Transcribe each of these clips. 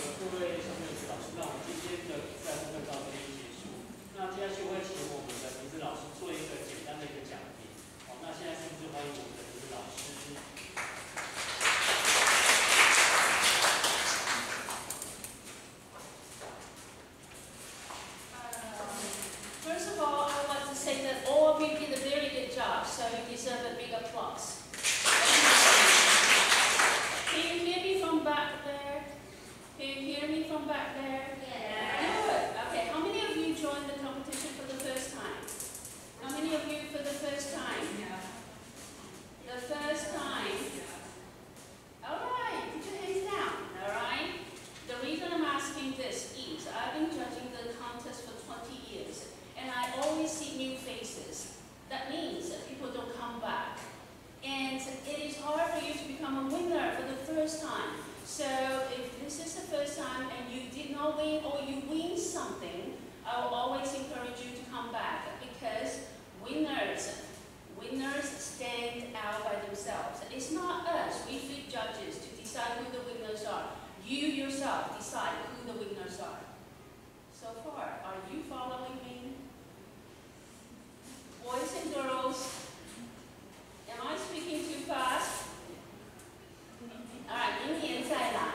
各位小朋友及老师，那我们今天的比赛部分到这边结束。那接下去会请我们的名字老师做一个简单的一个讲评。好，那现在是不是欢迎我们的名字老师 ？First of all, I want to say that all of you did a very good job, so you deserve a big applause. Can you hear me from back there? Can you hear me from back there? Yeah. Good. Okay, how many of you joined the competition for the first time? How many of you for the first time? Yeah. The first time. All right, put your hands down, all right? The reason I'm asking this is I've been judging the contest for 20 years, and I always see new faces. That means that people don't come back. And it is hard for you to become a winner for the first time. So if this is the first time and you did not win or you win something, I will always encourage you to come back because winners stand out by themselves. It's not us, we three judges, to decide who the winners are. You yourself decide who the winners are. So far, are you following me? Boys and girls, am I speaking too fast? All right, 明年再来.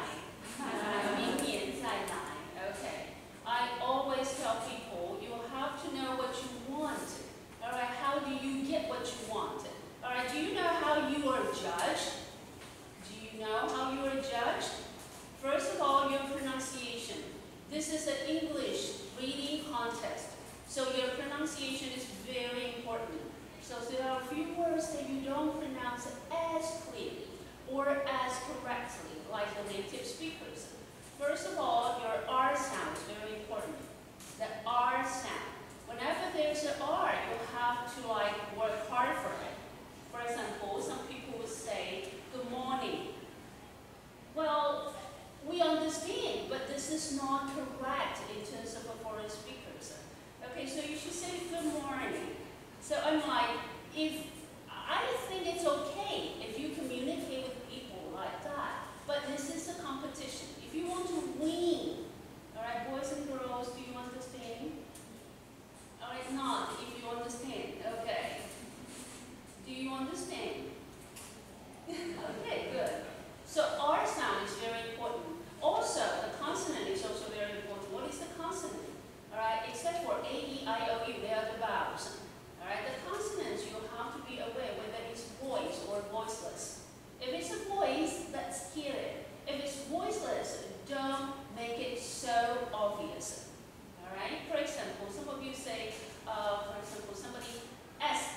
Okay. I always tell people you have to know what you want. All right, how do you get what you want? All right, do you know how you are judged? Do you know how you are judged? First of all, your pronunciation. This is an English reading contest, so your pronunciation is very important. So there are a few words that you don't pronounce as clearly or as correctly like the native speakers. First of all, your R sound is very important. The R sound. Whenever there's an R, you have to work hard for it. For example, some people would say, good morning. Well, we understand, but this is not correct in terms of a foreign speakers. Okay, so you should say good morning. So I'm like, I think it's okay if you communicate with people like that, but this is a competition. If you want to win, all right, boys and girls, do you understand? All right, not if you understand, okay. Do you understand? Okay, good. So R sound is very important. Also, the consonant is also very important. What is the consonant? All right, except for A, E, I, O, U, they are the vowels. All right, the consonants you have to be aware whether it's voice or voiceless. If it's a voice, let's hear it. If it's voiceless, don't make it so obvious. All right. For example, some of you say, for example, somebody ask.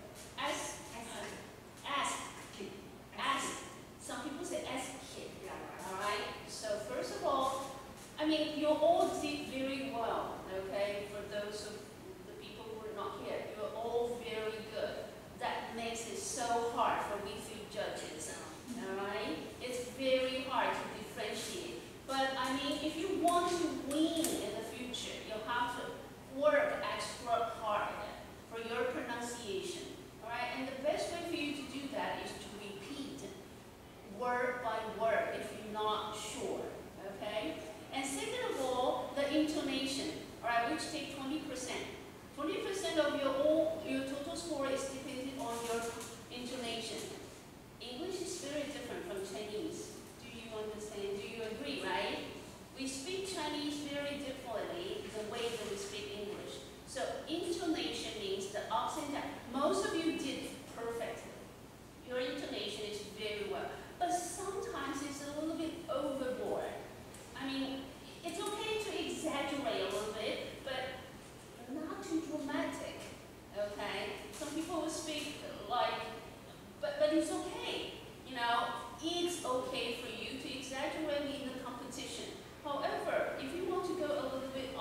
Some people say ask. All right. So first of all, I mean, you all did very well. Okay, for those of the people who are not here, you're all very good. That makes it so hard for we three judges. All right, it's very hard to differentiate. But I mean, if you want to win in the future, you have to work extra hard for your pronunciation. All right, and the best way for you to do that is to repeat word by word if you're not sure. Okay, and second of all, the intonation. All right, which take 20%. 20% of your total score is dependent on your intonation. English is very different from Chinese. Do you understand? Do you agree, right? We speak Chinese very differently the way that we speak English. So intonation means the ups and downs. Most of you did perfectly. Your intonation is very well. But sometimes it's a little bit overboard. I mean, it's okay to exaggerate a little bit, but not too dramatic. Okay? Some people will speak but it's okay. You know, it's okay for you to exaggerate in the competition. However, if you want to go a little bit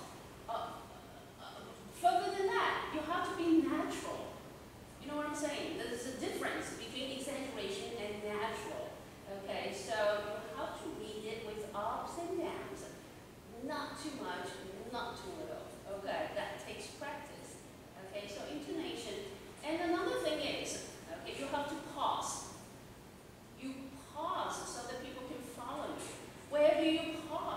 further than that, you have to be natural. You know what I'm saying? There's a difference between exaggeration and natural. Okay, so you have to read it with ups and downs. Not too much, not too little. Okay, that takes practice. Okay, so intonation. And another thing is, okay, you have to pause. You pause so that people can follow you. Where do you pause?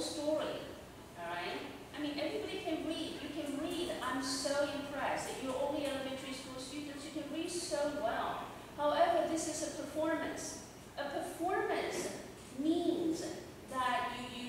story. All right? I mean, everybody can read. You can read. I'm so impressed that you're only elementary school students. You can read so well. However, this is a performance. A performance means that you